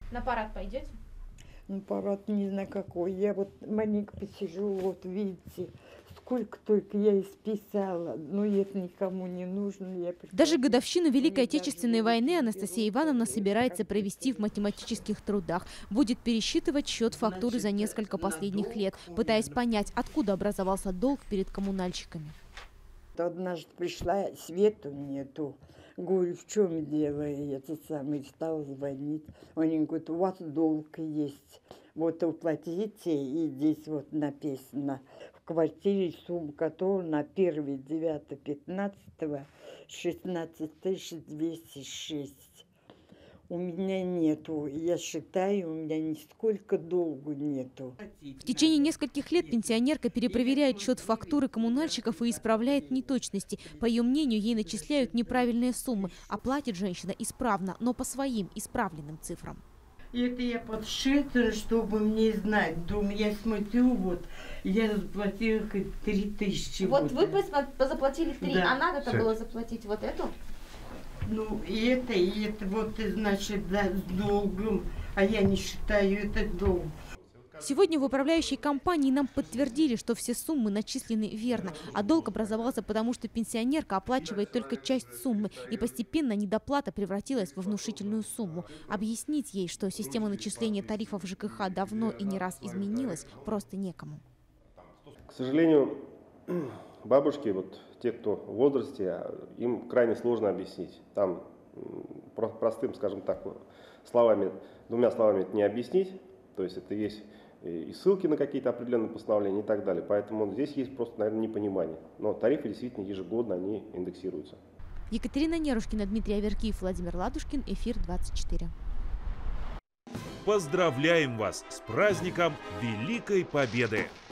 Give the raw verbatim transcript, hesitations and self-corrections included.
На парад пойдете? Ну, парад не знаю какой. Я вот маленько посижу, вот видите, сколько только я исписала. Но это никому не нужно. Я Даже годовщину Великой Отечественной войны Анастасия Ивановна собирается провести в математических трудах. Будет пересчитывать счет фактуры за несколько последних лет, пытаясь понять, откуда образовался долг перед коммунальщиками. Однажды пришла, свету нету. Говорю, в чем дело? И этот самый стал звонить. Они говорят, у вас долг есть. Вот уплатите, и здесь вот написано. В квартире сумма которого на первое, девятое, пятнадцатое, шестнадцать тысяч двести шесть. У меня нету, я считаю, у меня нисколько долгу нету. В течение нескольких лет пенсионерка перепроверяет счет фактуры коммунальщиков и исправляет неточности. По ее мнению, ей начисляют неправильные суммы, а платит женщина исправно, но по своим исправленным цифрам. Это я подсчитываю, чтобы мне знать. Думаю, я смотрю, вот, я заплатила хоть три тысячи. Вот вы заплатили три, да. А надо-то было заплатить вот эту? Ну, и это, и это, вот, значит, да, с долгом, а я не считаю это долг. Сегодня в управляющей компании нам подтвердили, что все суммы начислены верно, а долг образовался потому, что пенсионерка оплачивает только часть суммы, и постепенно недоплата превратилась во внушительную сумму. Объяснить ей, что система начисления тарифов ЖКХ давно и не раз изменилась, просто некому. К сожалению, бабушки, вот те, кто в возрасте, им крайне сложно объяснить. Там простым, скажем так, словами, двумя словами это не объяснить. То есть это есть и ссылки на какие-то определенные постановления и так далее. Поэтому здесь есть просто, наверное, непонимание. Но тарифы действительно ежегодно они индексируются. Екатерина Нерушкина, Дмитрий Аверкиев, Владимир Ладушкин, Эфир двадцать четыре. Поздравляем вас с праздником Великой Победы!